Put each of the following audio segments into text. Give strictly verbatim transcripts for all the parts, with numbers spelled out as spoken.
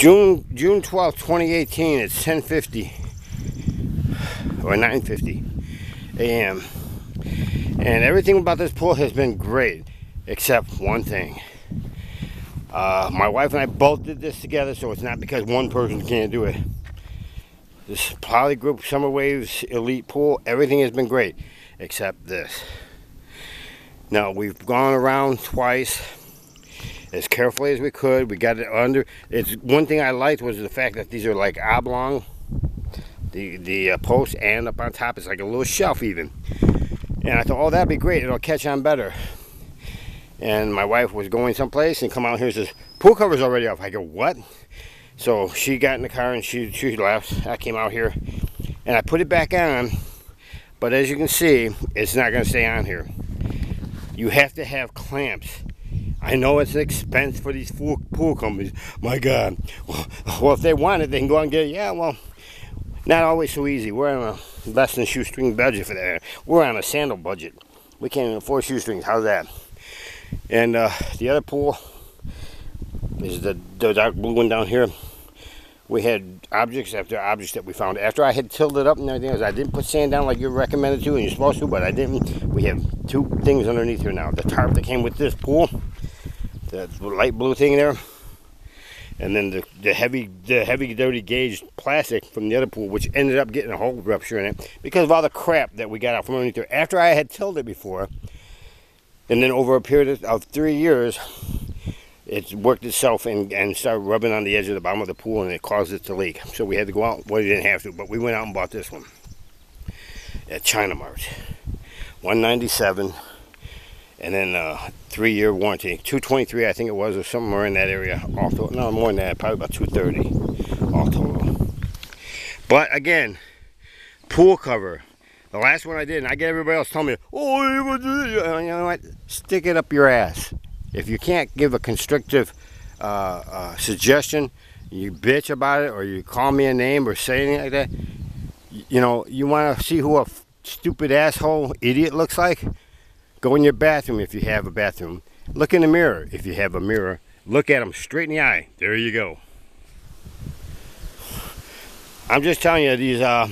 June June twelfth, twenty eighteen. It's ten fifty or nine fifty a m and everything about this pool has been great, except one thing. Uh, my wife and I both did this together, so it's not because one person can't do it. This POLYGROUP Summer Waves Elite Pool, everything has been great, except this. Now, we've gone around twice as carefully as we could. We got it under. It's one thing I liked was the fact that these are like oblong, the the uh, post, and up on top it's like a little shelf even. And I thought, oh, that'd be great. It'll catch on better. And my wife was going someplace and come out here and says, pool cover's already off. I go, what? So she got in the car and she she left. I came out here and I put it back on. But as you can see, it's not going to stay on here. You have to have clamps. I know it's an expense for these pool companies. My God. Well, well, if they want it, they can go out and get it. Yeah, well, not always so easy. We're on a less than shoestring budget for that. We're on a sandal budget. We can't even afford shoestrings. How's that? And uh, the other pool is the, the dark blue one down here. We had objects after objects that we found. After I had tilled it up and everything else, I didn't put sand down like you're recommended to and you're supposed to, but I didn't. We have two things underneath here now. The tarp that came with this pool, the light blue thing there, and then the, the heavy the heavy dirty gauge plastic from the other pool, which ended up getting a hole rupture in it because of all the crap that we got out from underneath there. After I had tilled it before, and then over a period of three years, it's worked itself and, and started rubbing on the edge of the bottom of the pool, and it caused it to leak. So we had to go out. Well, we didn't have to, but we went out and bought this one at China Mart. one ninety-seven, and then uh, three-year warranty. two twenty-three, I think it was, or somewhere in that area. All total, no, more than that, probably about two thirty all total. But again, pool cover. The last one I did, and I get everybody else telling me, oh, you know what? Stick it up your ass. If you can't give a constructive uh, uh, suggestion, you bitch about it, or you call me a name, or say anything like that, you know, you want to see who a stupid asshole idiot looks like? Go in your bathroom if you have a bathroom. Look in the mirror if you have a mirror. Look at them straight in the eye. There you go. I'm just telling you, these uh,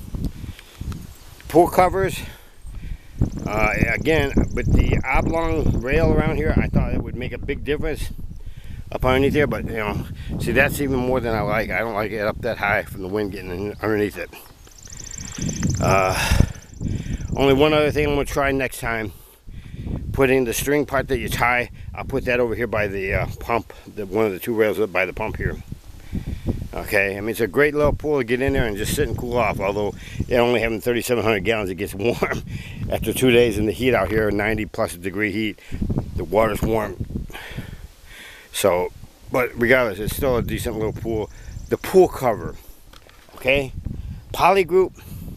pool covers, Uh, again, with the oblong rail around here, I thought it would make a big difference up underneath there, but you know, see, that's even more than I like. I don't like it up that high from the wind getting in, underneath it. Uh, only one other thing I'm going to try next time, putting the string part that you tie, I'll put that over here by the uh, pump, the, one of the two rails up by the pump here. Okay, I mean, it's a great little pool to get in there and just sit and cool off, although it only having thirty-seven hundred gallons, it gets warm. After two days in the heat out here, ninety plus degree heat, the water's warm. So, but regardless, it's still a decent little pool. The pool cover, okay? POLYGROUP,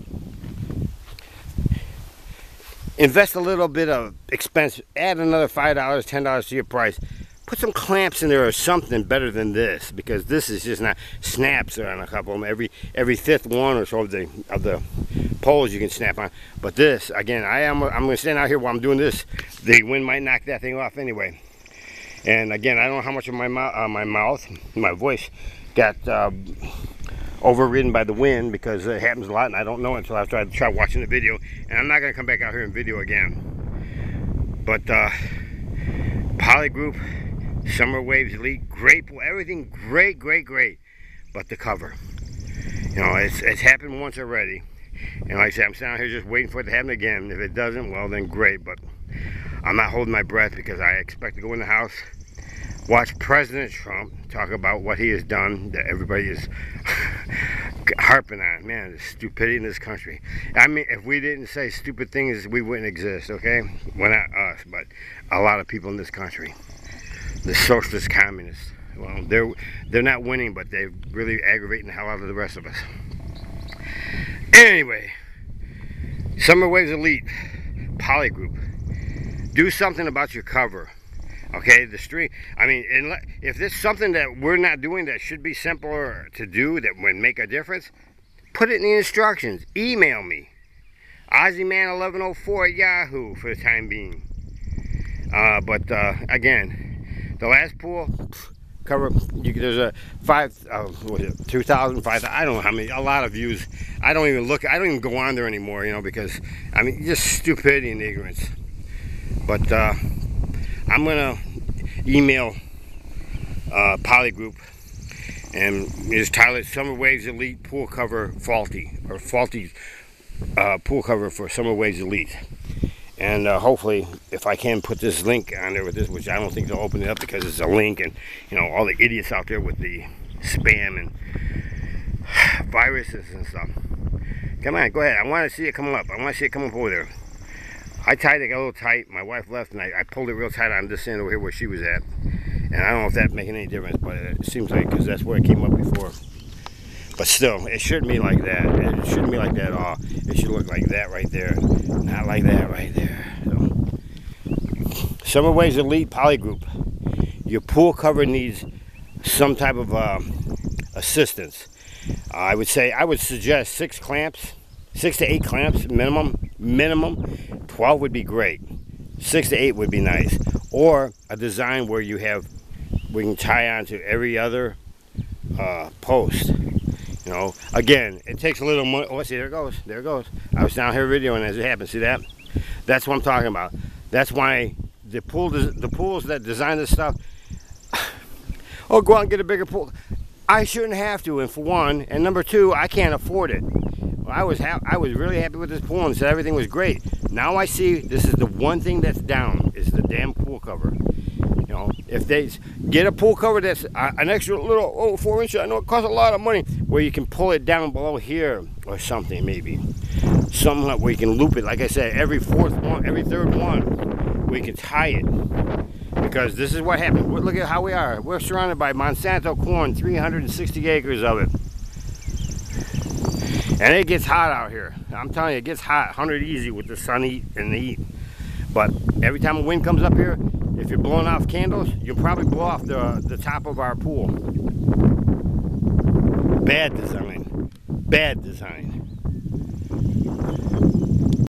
invest a little bit of expense, add another five dollars, ten dollars to your price. Put some clamps in there or something better than this, because this is just not. Snaps on a couple of them. Every every fifth one or so of the of the poles you can snap on. But this, again, I am I'm going to stand out here while I'm doing this. The wind might knock that thing off anyway. And again, I don't know how much of my mouth, uh, my mouth, my voice got uh, overridden by the wind, because it happens a lot, and I don't know until after I try watching the video. And I'm not going to come back out here and video again. But uh, POLYGROUP Summer Waves Elite, great pool, everything great, great, great, but the cover. You know, it's, it's happened once already, and like I said, I'm standing here just waiting for it to happen again. If it doesn't, well then great, but I'm not holding my breath, because I expect to go in the house, watch President Trump talk about what he has done, that everybody is harping on. Man, the stupidity in this country. I mean, if we didn't say stupid things, we wouldn't exist, okay? Well, not us, but a lot of people in this country. The socialist communists. Well, they're they're not winning, but they're really aggravating the hell out of the rest of us. Anyway, Summer Waves Elite, POLYGROUP. Do something about your cover. Okay, the string. I mean, if there's something that we're not doing that should be simpler to do, that would make a difference, put it in the instructions. Email me. Ozzy Man eleven oh four at Yahoo for the time being. Uh, but uh, again, the last pool, cover. You can, there's a five, uh, what is it, two thousand, five thousand, I don't know how many, a lot of views. I don't even look, I don't even go on there anymore, you know, because, I mean, just stupidity and ignorance. But uh, I'm going to email uh, POLYGROUP and just title it Summer Waves Elite Pool Cover Faulty, or Faulty uh, Pool Cover for Summer Waves Elite. And uh, hopefully, if I can put this link on there with this, which I don't think they'll open it up because it's a link, and you know, all the idiots out there with the spam and viruses and stuff. Come on, go ahead. I want to see it come up. I want to see it come up over there. I tied it a little tight. My wife left, and I, I pulled it real tight on this end over here where she was at. And I don't know if that's making any difference, but it seems like, because that's where it came up before. But still, it shouldn't be like that. It shouldn't be like that at all. It should look like that right there. Not like that right there. So, Summer Waves Elite POLYGROUP. Your pool cover needs some type of uh, assistance. Uh, I would say, I would suggest six clamps. Six to eight clamps minimum. Minimum. twelve would be great. Six to eight would be nice. Or a design where you have, we can tie on to every other uh, post. You know, again, it takes a little money. Oh, see, there it goes. There it goes. I was down here videoing as it happened. See that? That's what I'm talking about. That's why the pool, the pools that design this stuff, oh, go out and get a bigger pool. I shouldn't have to, and for one, and number two, I can't afford it. Well, I was ha I was really happy with this pool and said everything was great. Now I see this is the one thing that's down is the damn pool cover. You know, if they get a pool cover that's an extra little, oh, four inches, I know it costs a lot of money, where you can pull it down below here or something, maybe. Something like where you can loop it, like I said, every fourth one, every third one, we can tie it. Because this is what happened. Look at how we are. We're surrounded by Monsanto corn, three hundred sixty acres of it. And it gets hot out here. I'm telling you, it gets hot, one hundred easy with the sun heat and the heat. But every time a wind comes up here, if you're blowing off candles, you'll probably blow off the, the top of our pool. Bad design. Bad design.